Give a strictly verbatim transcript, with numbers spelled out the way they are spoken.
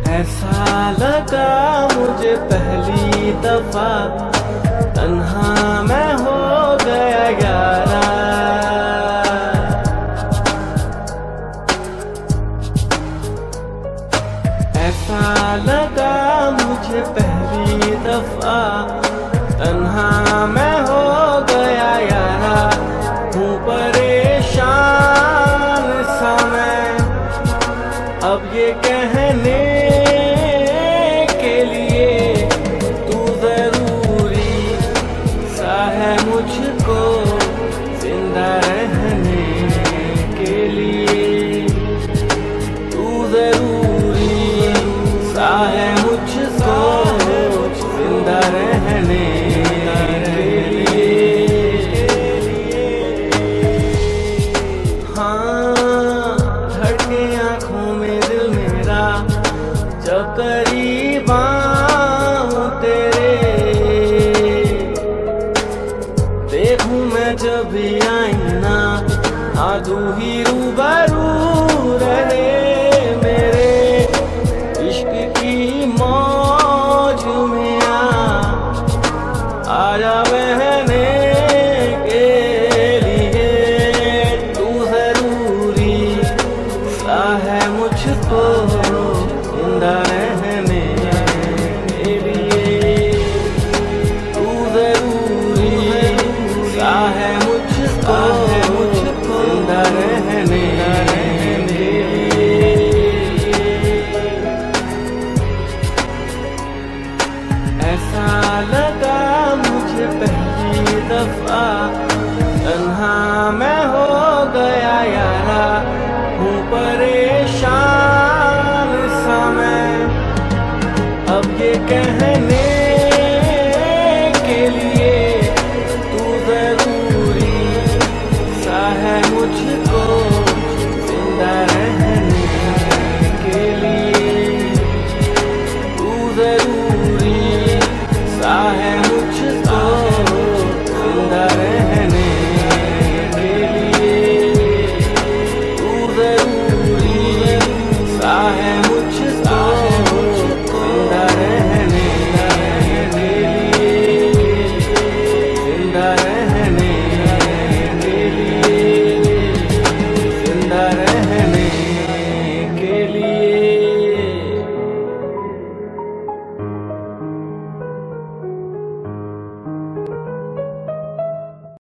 ऐसा लगा मुझे पहली दफा, तन्हा मैं हो गया यारा। ऐसा लगा मुझे पहली दफा, तन्हा मैं हो गया यारा। हूँ परेशान सा मैं अब ये कहने के लिए, तू जरूरी सा है मुझको जिंदा रहने के लिए। तू जरूरी सा है मुझको जिंदा रहने के लिए। हाँ, धड़के आँखों में दिल मेरा जब करीब आऊं तेरे, देखूं मैं जब भी आईना, हाँ तू ही रूबरू रहे मेरे। इश्क की मौज में आ आजा बहने के लिए। तू जरूरी सा है मुझको जिंदा रहने के लिए। तू जरूरी सा है मुझको जिंदा रहने के लिए। ऐसा लगा मुझे पहली दफा, तन्हा मैं हो गया यारा।